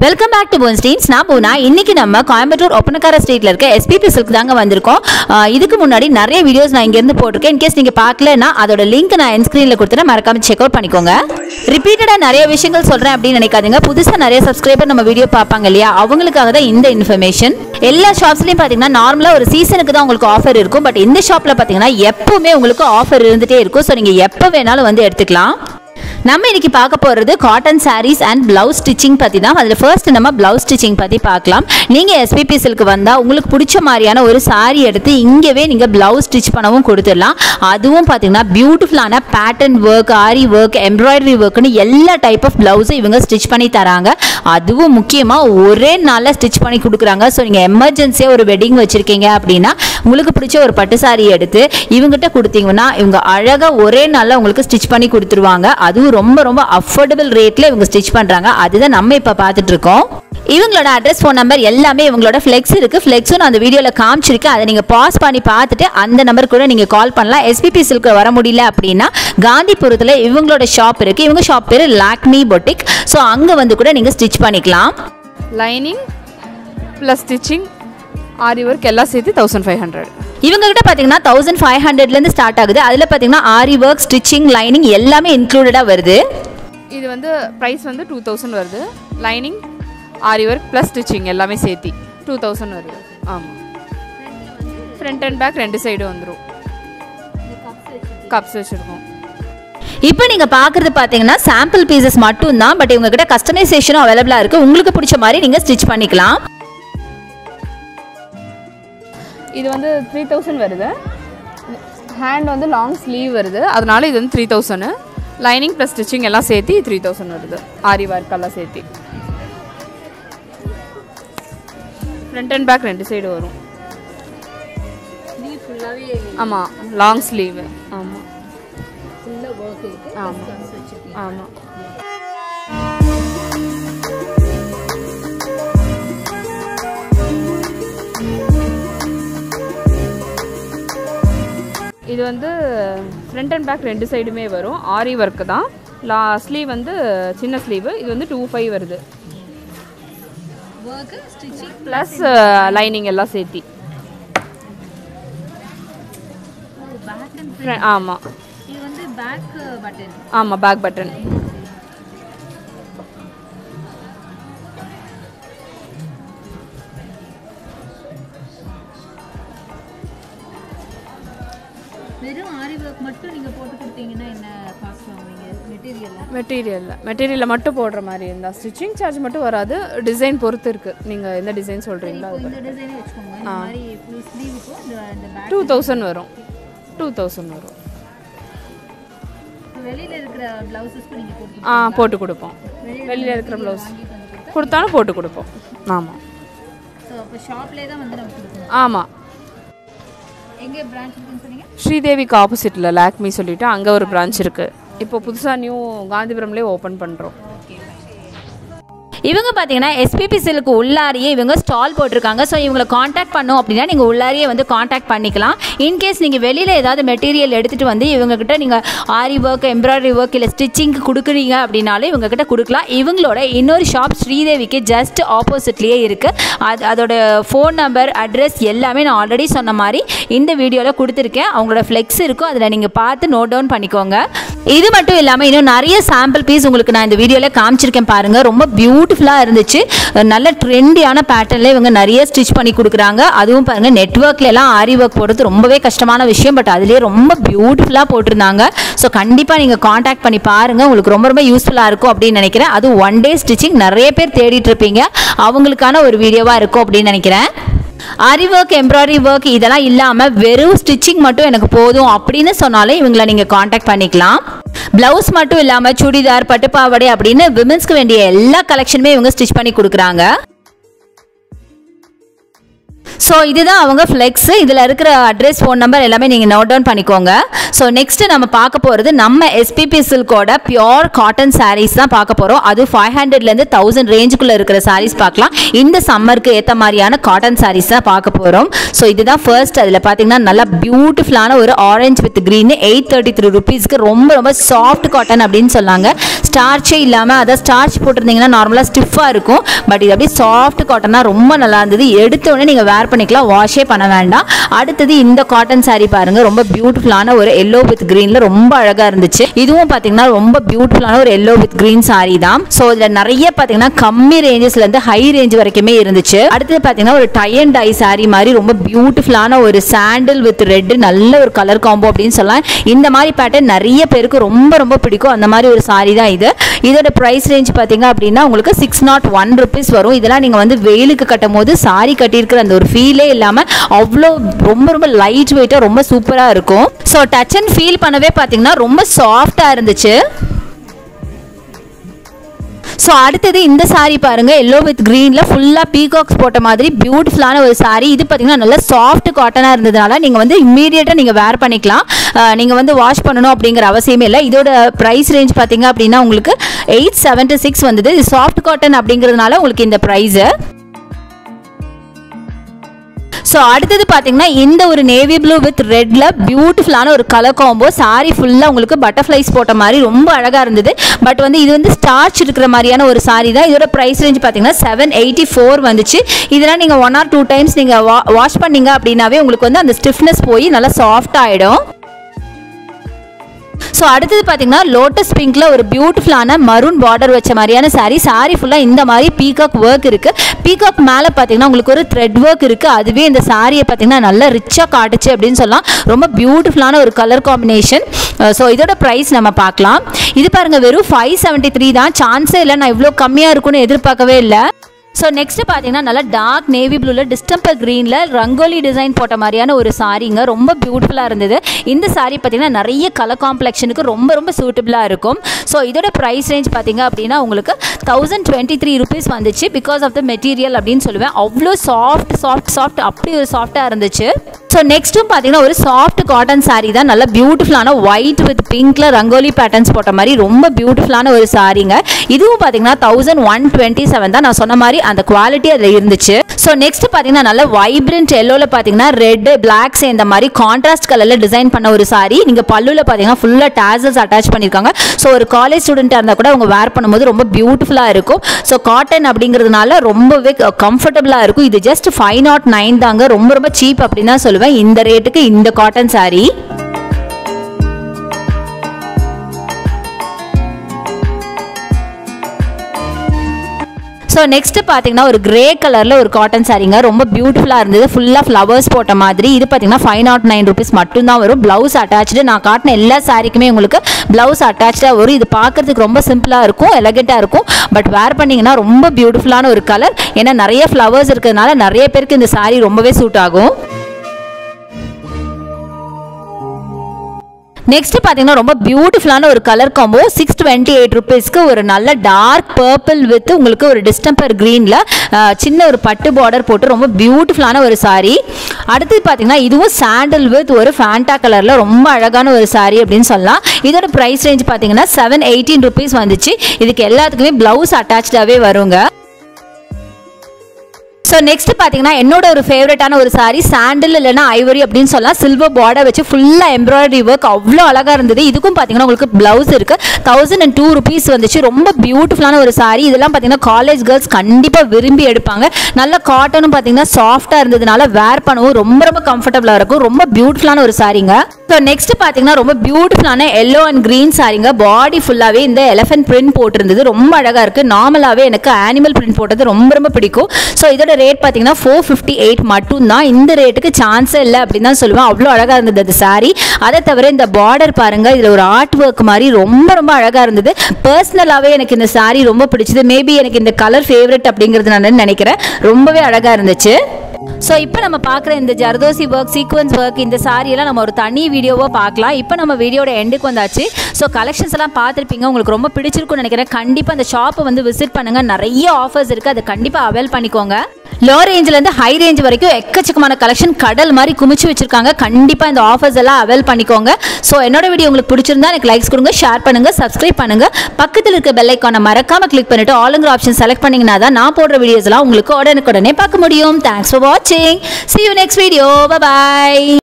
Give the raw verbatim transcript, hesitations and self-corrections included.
Welcome back to Bonsteins. நான் போனா இன்னைக்கு நம்ம கோயம்புத்தூர் oppanakara ஸ்ட்ரீட்ல இருக்க S P P silk தாங்க வந்திருக்கோம். இதுக்கு முன்னாடி நிறைய வீடியோஸ் நான் இங்க இருந்து போட்டுருக்கேன். In case நீங்க பார்க்கலனா அதோட லிங்க் நான் என் ஸ்கிரீன்ல கொடுத்துறேன். மறக்காம செக் அவுட் பண்ணிக்கோங்க. ரிப்பீட்டடா நிறைய விஷயங்கள் சொல்றேன் அப்படி நினைக்காதீங்க. புதுசா நிறைய சப்ஸ்கிரைபர் நம்ம வீடியோ பாப்பாங்க இல்லையா? அவங்களுக்காக தான் இந்த இன்ஃபர்மேஷன். எல்லா ஷாப்ஸ்லயும் பாத்தீங்கன்னா நார்மலா ஒரு சீசனுக்கு தான் உங்களுக்கு ஆஃபர் இருக்கும். பட் இந்த ஷாப்ல பாத்தீங்கன்னா எப்பவுமே உங்களுக்கு ஆஃபர் இருந்துட்டே இருக்கும். சோ நீங்க எப்ப வேணாலும் வந்து எடுத்துக்கலாம். நம்ம இன்னைக்கு பார்க்க போறது cotton sarees and blouse stitching பத்தி தான். அதுல ஃபர்ஸ்ட் நம்ம blouse stitching பத்தி பார்க்கலாம். நீங்க S P P silk வந்தா உங்களுக்கு பிடிச்ச மாதிரியான ஒரு saree எடுத்து இங்கவே நீங்க blouse stitch பண்ணவும் கொடுத்துடலாம். அதுவும் பாத்தீங்கன்னா பியூட்டிஃபுல்லான pattern work, ari work, embroidery workனு எல்லா டைப் ஆஃப் blouse இவங்க ஸ்டிட்ச் பண்ணி தராங்க. அதுவும் முக்கியமா ஒரே நாள்ல ஸ்டிட்ச் பண்ணி கொடுக்குறாங்க. ஸோ நீங்க எமர்ஜென்சியா ஒரு வெட்டிங் வச்சிருக்கீங்க அப்படின்னா உங்களுக்கு பிடிச்ச ஒரு பட்டு சாரி எடுத்து இவங்ககிட்ட கொடுத்தீங்கன்னா இவங்க அழகா ஒரே நாள்ல உங்களுக்கு ஸ்டிட்ச் பண்ணி கொடுத்துருவாங்க. அதுவும் ரொம்ப ரொம்ப அஃபோர்டபிள் ரேட்ல இவங்க ஸ்டிட்ச் பண்றாங்க. அதுதான் நம்ம இப்ப பார்த்துட்டு இருக்கோம். இவங்களோட அட்ரஸ் ஃபோன் நம்பர் எல்லாமே இவங்களோட ஃப்ளெக்ஸ் இருக்கு. ஃப்ளெக்ஸும் நான் அந்த வீடியோல காமிச்சிருக்கேன். அதை நீங்க பாஸ் பண்ணி பார்த்துட்டு அந்த நம்பர் கூட நீங்க கால் பண்ணலாம். S P P silk வர முடியல அப்படின்னா காந்திபுரத்துல இவங்களோட ஷாப் இருக்கு. இவங்க ஷாப் பேரு லாக்மி பொட்டிக். ஸோ அங்க வந்து கூட நீங்க ஸ்டிட்ச் பண்ணிக்கலாம். Lining plus stitching aari work எல்லாம் சேர்த்து தௌசண்ட் ஃபைவ் ஹண்ட்ரட். இவங்க கிட்ட பாத்தீங்கன்னா தௌசண்ட் ஃபைவ் ஹண்ட்ரட்ல இருந்து ஸ்டார்ட் ஆகுது. அதுல பாத்தீங்கன்னா ஆரி ஒர்க், ஸ்டிச்சிங், லைனிங் எல்லாமே இன்க்ளூடடா வருது. இது வந்து ப்ரைஸ் வந்து டூ தௌசண்ட் வருது. Lining, aari work plus stitching எல்லாமே சேர்த்து டூ தௌசண்ட் வருது. ஆமாம், ஃப்ரண்ட் அண்ட் பேக் ரெண்டு சைடு வந்துடும். கப்ஸ் வச்சுருக்கோம். இப்போ நீங்க பாக்குறது பாத்தீங்கன்னா சாம்பிள் பீசஸ் மட்டும் தான். பட் இவங்க கிட்ட கஸ்டமைசேஷனும் அவைலபிளா இருக்கு. உங்களுக்கு பிடிச்ச மாதிரி நீங்க ஸ்டிச் பண்ணிக்கலாம். இது வந்து த்ரீ தௌசண்ட் வருது. ஹேண்ட் வந்து லாங் ஸ்லீவ் வருது. அதனால இது வந்து three thousand. Lining plus stitching எல்லாம் சேர்த்து த்ரீ தௌசண்ட் வருது. ஆரி ஒர்க் எல்லாம் சேர்த்து ஃப்ரண்ட் அண்ட் பேக் ரெண்டு சைடு வரும். ஆமாம், லாங் ஸ்லீவ். ஆமாம் ஆமாம் ஆமாம். இது வந்து ஃப்ரண்ட் அண்ட் பேக் ரெண்டு சைடுமே வரும். ஆரி ஒர்க்கு தான். லா ஸ்லீவ் வந்து சின்ன ஸ்லீவு. இது வந்து டூ ஃபைவ் வருது. ப்ளஸ் லைனிங் எல்லாம் சேர்த்தி. ஆமாம் ஆமாம், பேக் பட்டன். வெறும் ஆரி வர்க் மட்டும் நீங்க போட்டு கொடுத்தீங்கன்னா என்ன காஸ்ட் வாங்குவீங்க? மெட்டீரியல் மெட்டீரியல் மெட்டீரியலில் மட்டும் போடுற மாதிரி இருந்தால் ஸ்டிச்சிங் சார்ஜ் மட்டும் வராது. டிசைன் பொறுத்து இருக்குது. நீங்கள் எந்த டிசைன் சொல்கிறீங்களோ இந்த டிசைனே வச்சுக்கோங்க. இந்த மாதிரி ஃபுல் ஸ்லீவுக்கு இந்த பேக் டூ தௌசண்ட் வரும். டூ தௌசண்ட் வரும். வெளியில் இருக்கிற ப்ளவுஸஸ்க்கு நீங்கள் போட்டு ஆ போட்டு கொடுப்போம். வெளியில் இருக்கிற ப்ளவுஸ் கொடுத்தாலும் போட்டு கொடுப்போம். ஆமாம். ஸோ அப்போ ஷாப்லேயே தான் வந்து நம்ம கொடுக்கணும். ஆமாம். எங்கே பிரான்ச் இருக்குன்னு சொன்னீங்க? ஸ்ரீதேவிக்கு ஆப்போசிட்டில் லாக்மி சொல்லிவிட்டு அங்கே ஒரு பிரான்ச் இருக்குது. இப்போ புதுசாக நியூ காந்திபுரம்லேயே ஓப்பன் பண்ணுறோம். இவங்க பார்த்தீங்கன்னா S P P silk உள்ளாரியே இவங்க ஸ்டால் போட்டிருக்காங்க. ஸோ இவங்களை காண்டாக்ட் பண்ணோம் அப்படின்னா நீங்கள் உள்ளாரியே வந்து காண்டாக்ட் பண்ணிக்கலாம். இன்கேஸ் நீங்கள் வெளியில் ஏதாவது மெட்டீரியல் எடுத்துகிட்டு வந்து இவங்ககிட்ட நீங்கள் ஆரி ஒர்க், எம்ப்ராய்டரி ஒர்க் இல்லை ஸ்டிச்சிங்க்கு கொடுக்குறீங்க அப்படின்னாலே இவங்ககிட்ட கொடுக்கலாம். இவங்களோட இன்னொரு ஷாப் ஸ்ரீதேவிக்கு ஜஸ்ட் ஆப்போசிட்லேயே இருக்குது. அது அதோட ஃபோன் நம்பர், அட்ரஸ் எல்லாமே நான் ஆல்ரெடி சொன்ன மாதிரி இந்த வீடியோவில் கொடுத்துருக்கேன். அவங்களோட ஃப்ளெக்ஸ் இருக்கும். அதில் நீங்கள் பார்த்து நோட் டவுன் பண்ணிக்கோங்க. இது மட்டும் இல்லாமல் இன்னும் நிறைய சாம்பிள் பீஸ் உங்களுக்கு நான் இந்த வீடியோவில் காமிச்சிருக்கேன் பாருங்கள். ரொம்ப பியூட்டிஃபுல்லாக இருந்துச்சு. நல்ல ட்ரெண்டியான பேட்டர்னில் இவங்க நிறைய ஸ்டிச் பண்ணி கொடுக்குறாங்க. அதுவும் பாருங்கள், நெட்ஒர்க்கில் எல்லாம் ஆரி ஒர்க் போடுறது ரொம்பவே கஷ்டமான விஷயம். பட் அதுலேயே ரொம்ப பியூட்டிஃபுல்லாக போட்டிருந்தாங்க. ஸோ கண்டிப்பாக நீங்கள் காண்டாக்ட் பண்ணி பாருங்கள். உங்களுக்கு ரொம்ப ரொம்ப யூஸ்ஃபுல்லாக இருக்கும் அப்படின்னு நினைக்கிறேன். அது ஒன் டே ஸ்டிச்சிங் நிறைய பேர் தேடிட்டு இருப்பீங்க. அவங்களுக்கான ஒரு வீடியோவாக இருக்கும் அப்படின்னு நினைக்கிறேன். ஆரி ஒர்க், எம்ப்ராய்டரி ஒர்க் இதெல்லாம் இல்லாமல் வெறும் ஸ்டிச்சிங் மட்டும் எனக்கு போதும் அப்படின்னு சொன்னாலும் இவங்களை நீங்கள் காண்டாக்ட் பண்ணிக்கலாம். பிளவுஸ் மட்டும் இல்லாமல் சுடிதார், பட்டுப்பாவடை அப்படின்னு விமென்ஸ்க்கு வேண்டிய எல்லா கலெக்ஷனுமே இவங்க ஸ்டிச் பண்ணி கொடுக்குறாங்க. ஸோ இதுதான் அவங்க ஃப்ளெக்ஸ். இதில் இருக்கிற அட்ரஸ், ஃபோன் நம்பர் எல்லாமே நீங்கள் நோட் டவுன் பண்ணிக்கோங்க. ஸோ நெக்ஸ்ட்டு நம்ம பார்க்க போகிறது நம்ம S P P silkோட பியோர் காட்டன் சாரீஸ் தான் பார்க்க போகிறோம். அது ஃபைவ் ஹண்ட்ரட்லேருந்து தௌசண்ட் ரேஞ்சுக்குள்ளே இருக்கிற சாரீஸ் பார்க்கலாம். இந்த சம்மருக்கு ஏற்ற மாதிரியான காட்டன் சாரீஸ் தான் பார்க்க போகிறோம். ஸோ இதுதான் ஃபர்ஸ்ட். அதில் பார்த்தீங்கன்னா நல்லா பியூட்டிஃபுல்லான ஒரு orange with green eight thirty three ருபீஸ்க்கு ரொம்ப ரொம்ப சாஃப்ட் காட்டன் அப்படின்னு சொன்னாங்க. ஸ்டார்ச்சே இல்லாமல், அதாவது ஸ்டார்ச் போட்டிருந்தீங்கன்னா நார்மலாக ஸ்டிஃபாக இருக்கும். பட் இது அப்படியே சாஃப்ட் காட்டனாக ரொம்ப நல்லா இருந்தது. எடுத்தோடனே நீங்கள் வேர் பண்ணிக்கலாம், வாஷே பண்ண வேண்டாம். அடுத்தது இந்த காட்டன் சாரீ பாருங்கள், ரொம்ப பியூட்டிஃபுல்லான ஒரு எல்லோ வித் க்ரீனில் ரொம்ப அழகாக இருந்துச்சு. இதுவும் பார்த்தீங்கன்னா ரொம்ப பியூட்டிஃபுல்லான ஒரு எல்லோ வித் க்ரீன் சாரீ தான். ஸோ இதில் நிறைய பார்த்தீங்கன்னா கம்மி ரேஞ்சஸ்லேருந்து ஹை ரேஞ்ச் வரைக்குமே இருந்துச்சு. அடுத்தது பார்த்தீங்கன்னா ஒரு டை அண்ட் டை சாரீ மாதிரி ரொம்ப பியூட்டிஃபுல்லான ஒரு சாண்டில் வித் ரெட், நல்ல ஒரு கலர் காம்போ அப்படின்னு சொல்லலாம். இந்த மாதிரி பேட்டர்ன் நிறைய பேருக்கு ரொம்ப ரொம்ப பிடிக்கும். அந்த மாதிரி ஒரு சாரீ தான் இது. இதோட ப்ரைஸ் ரேஞ்ச் பார்த்தீங்க அப்படின்னா உங்களுக்கு சிக்ஸ் நாட் ஒன் ருபீஸ் வரும். இதெல்லாம் நீங்கள் வந்து வெயிலுக்கு கட்டும் போது சாரீ கட்டியிருக்கிற அந்த ஒரு ஃபீலே இல்லாமல் அவ்வளோ ரொம்ப ரொம்ப லைட் வெயிட்டாக ரொம்ப சூப்பராக இருக்கும். ஸோ டச் அண்ட் ஃபீல் பண்ணவே பார்த்தீங்கன்னா ரொம்ப சாஃப்டாக இருந்துச்சு. ஸோ அடுத்தது இந்த சாரீ பாருங்கள், எல்லோ வித் க்ரீனில் ஃபுல்லாக பீகாக்ஸ் போட்ட மாதிரி பியூட்டிஃபுல்லான ஒரு சாரீ. இது பார்த்தீங்கன்னா நல்லா சாஃப்ட் காட்டனாக இருந்ததுனால நீங்கள் வந்து இம்மீடியட்டாக நீங்கள் வேர் பண்ணிக்கலாம். நீங்கள் வந்து வாஷ் பண்ணணும் அப்படிங்கிற அவசியமே இல்லை. இதோட ப்ரைஸ் ரேஞ்ச் பார்த்தீங்க அப்படின்னா உங்களுக்கு எயிட் செவன்ட்டி சிக்ஸ் வந்தது. இது சாஃப்ட் காட்டன் அப்படிங்கிறதுனால உங்களுக்கு இந்த ப்ரைஸு. ஸோ அடுத்தது பார்த்தீங்கன்னா இந்த ஒரு நேவி ப்ளூ வித் ரெட்ல பியூட்டிஃபுல்லான ஒரு கலர் காம்போ. சாரி ஃபுல்லாக உங்களுக்கு பட்டர்ஃப்ளைஸ் போட்ட மாதிரி ரொம்ப அழகாக இருந்தது. பட் வந்து இது வந்து ஸ்டார்ச் இருக்கிற மாதிரியான ஒரு சாரி தான். இதோட ப்ரைஸ் ரேஞ்ச் பார்த்தீங்கன்னா செவன் எயிட்டி ஃபோர் வந்துச்சு. இதெல்லாம் நீங்கள் ஒன் ஆர் டூ டைம்ஸ் நீங்கள் வா வாஷ் பண்ணீங்க அப்படின்னாவே உங்களுக்கு வந்து அந்த ஸ்டிஃப்னஸ் போய் நல்லா சாஃப்ட் ஆகிடும். ஸோ அடுத்தது பார்த்தீங்கன்னா லோட்டஸ் பிங்க்ல ஒரு பியூட்டிஃபுல்லான மரூன் பார்டர் வச்ச மாதிரியான சாரீ. சாரீ ஃபுல்லாக இந்த மாதிரி பீகாக் ஒர்க் இருக்குது. பீகாக் மேலே பார்த்தீங்கன்னா உங்களுக்கு ஒரு த்ரெட் ஒர்க் இருக்குது. அதுவே இந்த சாரியை பார்த்தீங்கன்னா நல்லா ரிச்சாக காட்டுச்சு அப்படின்னு சொல்லலாம். ரொம்ப பியூட்டிஃபுல்லான ஒரு கலர் காம்பினேஷன். ஸோ இதோட ப்ரைஸ் நம்ம பார்க்கலாம். இது பாருங்கள், வெறும் ஃபைவ் செவன்ட்டி த்ரீ தான். சான்ஸே இல்லை, நான் இவ்வளோ கம்மியாக இருக்குன்னு எதிர்பார்க்கவே இல்லை. ஸோ நெக்ஸ்ட் பார்த்தீங்கன்னா நல்லா டார்க் நேவி ப்ளூவில் டிஸ்டம்பர் க்ரீனில் ரங்கோலி டிசைன் போட்ட மாதிரியான ஒரு சாரீங்க. ரொம்ப பியூட்டிஃபுல்லாக இருந்தது. இந்த சாரீ பார்த்தீங்கன்னா நிறைய கலர் காம்ப்ளெக்ஷனுக்கு ரொம்ப ரொம்ப சூட்டபுளாக இருக்கும். ஸோ இதோட ப்ரைஸ் ரேஞ்ச் பார்த்தீங்க அப்படின்னா உங்களுக்கு தௌசண்ட் டுவெண்ட்டி த்ரீ ருபீஸ் வந்துச்சு. பிகாஸ் ஆஃப் த மெட்டீரியல் அப்படின்னு சொல்லுவேன். அவ்வளோ சாஃப்ட் சாஃப்ட் சாஃப்ட் அப்படி ஒரு சாஃப்டாக இருந்துச்சு. ஸோ நெக்ஸ்ட்டும் பார்த்தீங்கன்னா ஒரு சாஃப்ட் காட்டன் சாரீ தான். நல்லா பியூட்டிஃபுல்லான ஒயிட் வித் பிங்க்ல ரங்கோலி பேட்டர்ன்ஸ் போட்ட மாதிரி ரொம்ப பியூட்டிஃபுல்லான ஒரு சாரீங்க. இதுவும் பார்த்தீங்கன்னா தௌசண்ட் ஒன் டுவெண்ட்டி செவன் தான். நான் சொன்ன மாதிரி அந்த குவாலிட்டி அதில் இருந்துச்சு. ஸோ நெக்ஸ்ட் பார்த்தீங்கன்னா நல்ல வைப்ரண்ட் எல்லோவில் பார்த்தீங்கன்னா ரெட் பிளாக் சேர்ந்த மாதிரி கான்ட்ராஸ்ட் கலரில் டிசைன் பண்ண ஒரு சாரீ. நீங்கள் பல்லுவில் பார்த்தீங்கன்னா ஃபுல்லாக டேசல்ஸ் அட்டாச் பண்ணியிருக்காங்க. ஸோ ஒரு காலேஜ் ஸ்டூடெண்ட்டாக இருந்தால் கூட அவங்க வேர் பண்ணும்போது ரொம்ப பியூட்டிஃபுல்லாக இருக்கும். ஸோ காட்டன் அப்படிங்கிறதுனால ரொம்பவே கம்ஃபர்டபுளாக இருக்கும். இது ஜஸ்ட் ஃபைவ் நாட் நைன் தாங்க. ரொம்ப ரொம்ப சீப் அப்படின்னு தான் சொல்லுவேன் இந்த ரேட்டுக்கு இந்த காட்டன் சாரீ. ஸோ நெக்ஸ்ட் பார்த்தீங்கன்னா ஒரு கிரே கலரில் ஒரு காட்டன் சாரீங்க. ரொம்ப பியூட்டிஃபுல்லாக இருந்தது. ஃபுல்லாக ஃப்ளவர்ஸ் போட்ட மாதிரி. இது பார்த்தீங்கன்னா ஃபைவ் நாட் நைன் ருபீஸ் மட்டும்தான் வரும். Blouse attach. நான் காட்டின எல்லா சாரீக்குமே உங்களுக்கு ப்ளவுஸ் அட்டாச்சாக வரும். இது பார்க்கறதுக்கு ரொம்ப சிம்பிளாக இருக்கும், எலகெண்ட்டாக இருக்கும். பட் வேர் பண்ணிங்கன்னா ரொம்ப பியூட்டிஃபுல்லான ஒரு கலர். ஏன்னா நிறைய ஃப்ளவர்ஸ் இருக்கிறதுனால நிறைய பேருக்கு இந்த சாரீ ரொம்பவே சூட் ஆகும். நெக்ஸ்ட் பார்த்தீங்கன்னா ரொம்ப பியூட்டிஃபுல்லான ஒரு colour combo. Six twenty eight ருபீஸ்க்கு ஒரு நல்ல டார்க் பர்பிள் வித் உங்களுக்கு ஒரு டிஸ்டம்பர் க்ரீனில் சின்ன ஒரு பட்டு பார்டர் போட்டு ரொம்ப பியூட்டிஃபுல்லான ஒரு சாரீ. அடுத்தது பார்த்தீங்கன்னா இதுவும் சாண்டல் வித் ஒரு ஃபேண்டா கலரில் ரொம்ப அழகான ஒரு சாரீ அப்படின்னு சொல்லலாம். இதோட ப்ரைஸ் ரேஞ்ச் பார்த்தீங்கன்னா செவன் எயிட்டீன் ருபீஸ் வந்துச்சு. இதுக்கு எல்லாத்துக்குமே ப்ளவுஸ் அட்டாச்சாகவே வருங்க. ஸோ நெக்ஸ்ட் பார்த்தீங்கன்னா என்னோட ஒரு ஃபேவரட்டான ஒரு சாரீ சாண்டில் இல்லைனா ஐவரி அப்படின்னு சொல்லலாம். சில்வர் பார்டர் வச்சு ஃபுல்லாக எம்ப்ராய்டரி ஒர்க் அவ்வளோ அழகாக இருந்தது. இதுக்கும் பார்த்தீங்கன்னா உங்களுக்கு ப்ளவுஸ் இருக்குது. தௌசண்ட் அண்ட் டூ ருபீஸ் வந்துச்சு. ரொம்ப பியூட்டிஃபுல்லான ஒரு சாரீ. இதெல்லாம் பார்த்தீங்கன்னா காலேஜ் கேர்ள்ஸ் கண்டிப்பாக விரும்பி எடுப்பாங்க. நல்ல காட்டனும் பார்த்தீங்கன்னா சாஃப்டாக இருந்ததுனால வேர் பண்ணவும் ரொம்ப ரொம்ப கம்ஃபர்டபுளாக இருக்கும். ரொம்ப பியூட்டிஃபுல்லான ஒரு சாரீங்க. ஸோ நெக்ஸ்ட் பார்த்தீங்கன்னா ரொம்ப பியூட்டிஃபுல்லான எல்லோ அண்ட் க்ரீன் சாரீங்க. பாடி ஃபுல்லாகவே இந்த எலஃபென்ட் பிரிண்ட் போட்டிருந்தது. ரொம்ப அழகாக இருக்குது. நார்மலாகவே எனக்கு ஆனிமல் பிரிண்ட் போட்டது ரொம்ப ரொம்ப பிடிக்கும். ஸோ இதோட ரேட் பார்த்தீங்கன்னா ஃபோர் ஃபிஃப்டி எயிட் மட்டும் தான். இந்த ரேட்டுக்கு சான்ஸே இல்லை அப்படின்னு தான் சொல்லுவேன். அவ்வளோ அழகாக இருந்தது அது சாரீ. அதை தவிர இந்த பார்டர் பாருங்க, இதில் ஒரு ஆர்ட் ஒர்க் மாதிரி ரொம்ப ரொம்ப அழகாக இருந்தது. பர்சனலாகவே எனக்கு இந்த சாரீ ரொம்ப பிடிச்சது. மேபி எனக்கு இந்த கலர் ஃபேவரட் அப்படிங்கிறது நான் நினைக்கிறேன். ரொம்பவே அழகாக இருந்துச்சு. ஸோ இப்போ நம்ம பார்க்குற இந்த ஜர்தோசி ஒர்க், சீக்வன்ஸ் ஒர்க், இந்த சாரியெல்லாம் நம்ம ஒரு தனி வீடியோவாக பார்க்கலாம். இப்போ நம்ம வீடியோட எண்டுக்கு வந்தாச்சு. ஸோ கலெக்ஷன்ஸ் எல்லாம் பார்த்துருப்பீங்க. உங்களுக்கு ரொம்ப பிடிச்சிருக்குன்னு நினைக்கிறேன். கண்டிப்பாக அந்த ஷாப்பை வந்து விசிட் பண்ணுங்கள். நிறைய ஆஃபர்ஸ் இருக்குது. அதை கண்டிப்பாக அவைல் பண்ணிக்கோங்க. லோ ரேஞ்சிலேருந்து ஹை ரேஞ்ச் வரைக்கும் எக்கச்சக்கமான கலெக்ஷன் கடல் மாதிரி குமிச்சு வச்சிருக்காங்க. கண்டிப்பாக இந்த ஆஃபர்ஸ் எல்லாம் அவைல் பண்ணிக்கோங்க. ஸோ என்னோட வீடியோ உங்களுக்கு பிடிச்சிருந்தா எனக்கு லைக்ஸ் கொடுங்க, ஷேர் பண்ணுங்கள், சப்ஸ்கிரைப் பண்ணுங்கள். பக்கத்தில் இருக்க பெல் ஐக்கானை மறக்காமல் கிளிக் பண்ணிட்டு ஆளுங்கிற ஆப்ஷன் செலக்ட் பண்ணிங்கன்னா தான் நான் போடுற வீடியோஸ் எல்லாம் உங்களுக்கு உடனுக்குடனே பார்க்க முடியும். தேங்க்ஸ் ஃபார் வாட்சிங். See you next video. Bye bye.